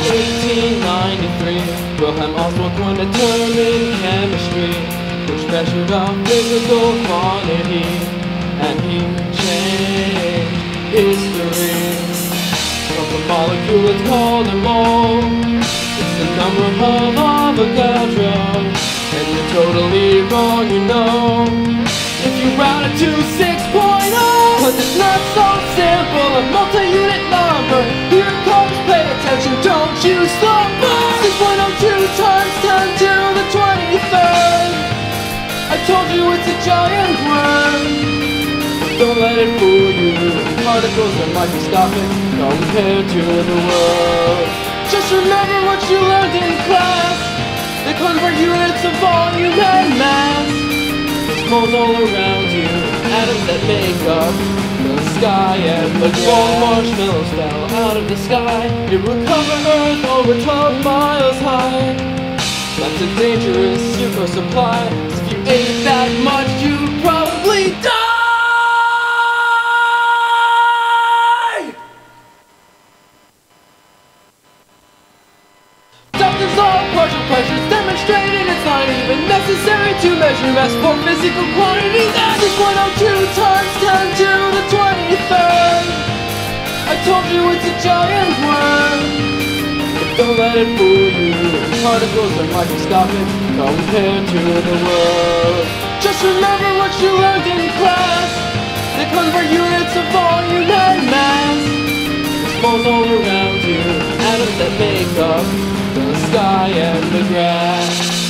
1893, Wilhelm Oswald coined a term in chemistry which measured out physical quantity, and he changed history. From the molecule it's called a mole. It's the number of Avogadro, and you're totally wrong, you know, if you round it to 6.0. Cause it's not so simple, a multi-unit number. Here it comes, pay attention, don't you slumber. 6.02 times 10 to the 23rd. I told you it's a giant word. Don't let it fool you. Particles are microscopic compared to the world. Just remember what you learned in class. They convert units of volume and mass. There's moles all around you, atoms that make up the sky. And like small marshmallows fell out of the sky, it would cover Earth over 12 miles high. That's a dangerous super supply. If you ate that much, you'd probably die. Doctors all partial pressures demonstrated it's not even necessary to measure mass for physical quantities. And 6.02 times 10 to the 23rd. I told you it's a giant word. Don't let it fool you. Particles are microscopic compared to the world. Just remember what you learned in class. They convert units of volume and mass. There's moles all around you, atoms that make up the sky and the grass.